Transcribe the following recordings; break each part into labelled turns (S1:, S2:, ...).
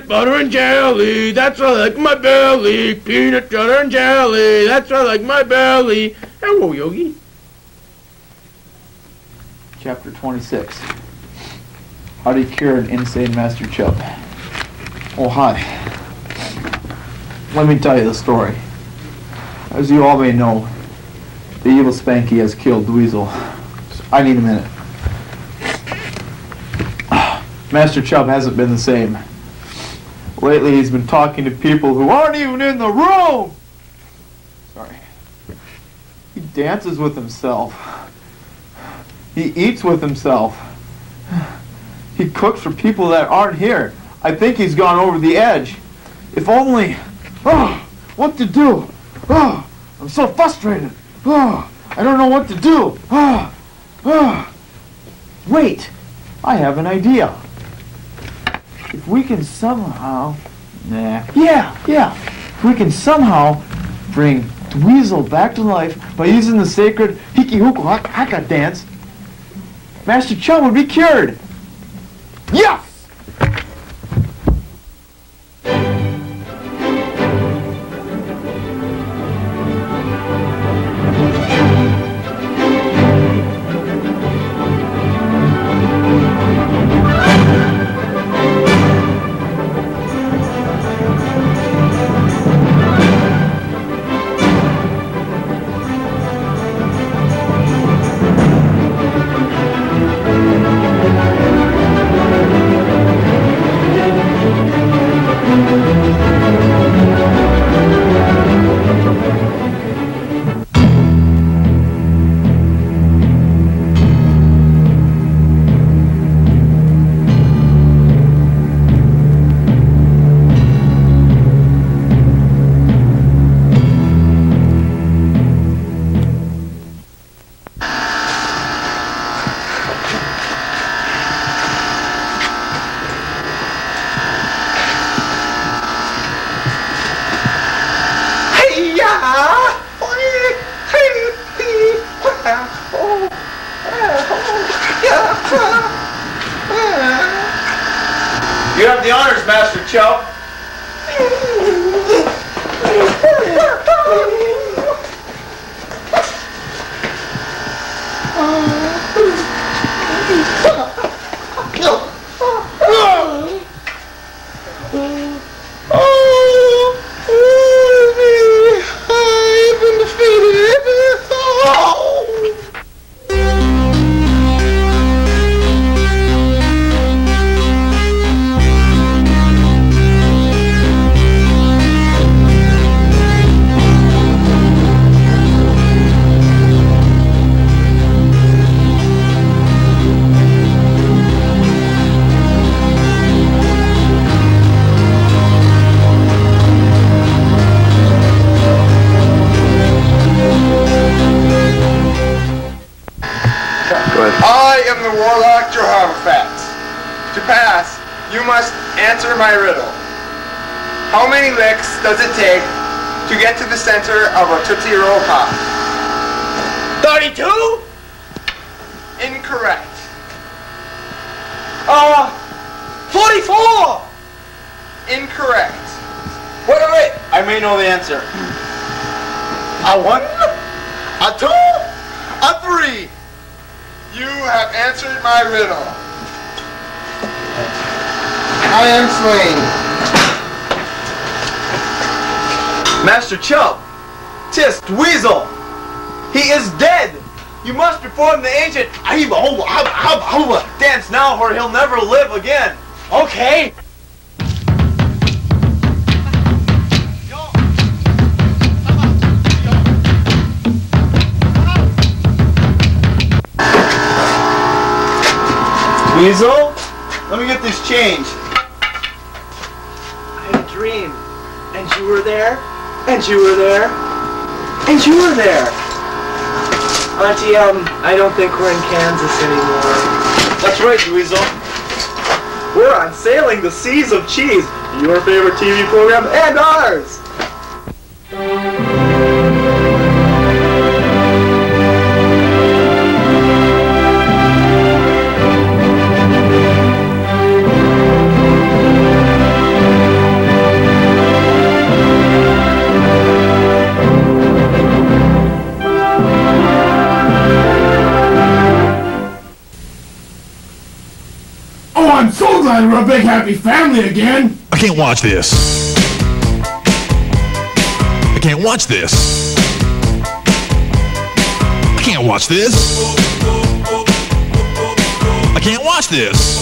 S1: butter and jelly, that's what I like my belly. Peanut butter and jelly, that's what I like my belly. Hello, Yogi.
S2: Chapter 26. How do you cure an insane Master Chub? Oh, hi. Let me tell you the story. As you all may know, the evil Spanky has killed Dweezil. I need a minute. Master Chub hasn't been the same. Lately he's been talking to people who aren't even in the room! Sorry. He dances with himself. He eats with himself. He cooks for people that aren't here. I think he's gone over the edge. If only... Oh, what to do? Oh, I'm so frustrated. Oh, I don't know what to do. Oh, oh. Wait, I have an idea. If we can somehow... Yeah. If we can somehow bring Dweezil back to life by using the sacred Hiki-Huku-Haka dance, Master Chub would be cured. Yes!
S3: You have the honors, Master Chub.
S4: I am the Warlock Jehoshaphat. To pass, you must answer my riddle. How many licks does it take to get to the center of a Tootsie Roll Pop?
S1: 32?
S4: Incorrect.
S1: 44!
S4: Incorrect.
S3: Wait. I may know the answer.
S4: A 1, a 2, a 3. You have answered my riddle. I am slain.
S3: Master Chub, 'tis Dweezil. He is dead. You must perform the ancient dance now, or he'll never live again.
S1: Okay.
S3: Dweezil, let me get this change.
S5: I had a dream, and you were there, and you were there, and you were there. Auntie, I don't think we're in Kansas anymore.
S3: That's right, Dweezil.
S5: We're on Sailing the Seas of Cheese, your favorite TV program and ours.
S1: glad we're a big happy family again.
S6: I can't watch this. I can't watch this. I can't watch this. I can't watch this.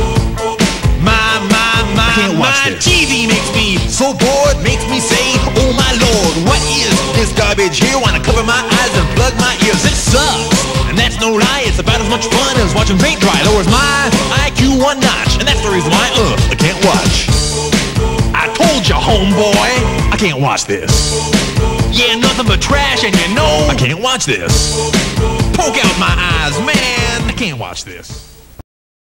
S6: I can't watch this. TV makes me so bored, makes me say, oh my lord, what is this garbage here? Wanna cover my eyes and plug my ears. It sucks, and that's no lie. It's about as much fun as watching paint dry. Lowers my IQ one notch, and that's the reason why I can't watch. I told you, homeboy, I can't watch this. Yeah, nothing but trash, and you know I can't watch this. Poke out my eyes, man, I can't watch this.